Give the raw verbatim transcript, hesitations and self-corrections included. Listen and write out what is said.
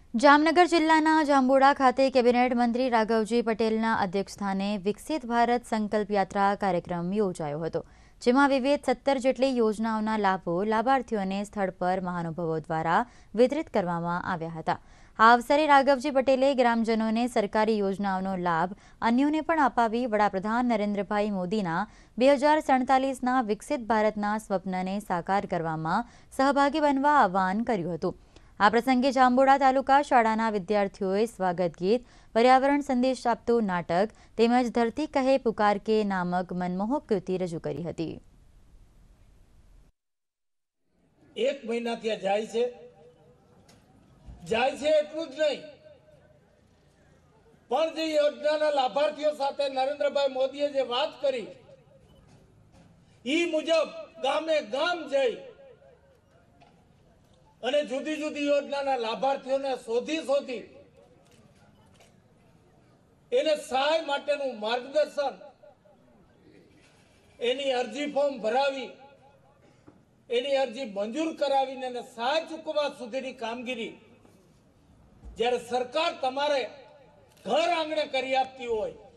જામનગર જિલ્લાના જાંબુડા ખાતે કેબિનેટ મંત્રી રાઘવજી પટેલના અધ્યક્ષસ્થાને વિકસિત ભારત સંકલ્પ યાત્રા કાર્યક્રમ યોજાયો હતો, જેમાં વિવિધ સત્તર જેટલી યોજનાઓના લાભો લાભાર્થીઓને સ્થળ પર મહાનુભાવો દ્વારા વિતરિત કરવામાં આવ્યા હતા। આ અવસરે રાઘવજી પટેલે ગ્રામજનોને સરકારી યોજનાઓનો લાભ અન્યોને પણ અપાવી વડાપ્રધાન નરેન્દ્રભાઈ મોદીના બે હજાર સડતાલીસના વિકસિત ભારતના સ્વપ્નને સાકાર કરવામાં સહભાગી બનવા આહ્વાન કર્યું હતું। આ પ્રસંગે જાંબુડા તાલુકા શાળાના વિદ્યાર્થીઓએ સ્વાગત ગીત, પર્યાવરણ સંદેશ આપતું નાટક તેમજ ધરતી કહે પુકાર કે નામક મનમોહક કૃતિ રજૂ કરી હતી। એક મહિનાથી જાય છે જાય છે એટલું જ નહીં, પણ જે યોજનાના લાભાર્થીઓ સાથે નરેન્દ્રભાઈ મોદીએ જે વાત કરી ઈ મુજબ ગામે ગામ જઈ અને જુદી જુદી યોજનાના લાભાર્થીઓને શોધી શોધી એને સહાય માટેનું માર્ગદર્શન, એની અરજી ફોર્મ ભરાવી એની અરજી મંજૂર કરાવીને એને સહાય ચૂકવવા સુધીની કામગીરી જ્યારે સરકાર તમારે ઘર આંગણે કરી આપતી હોય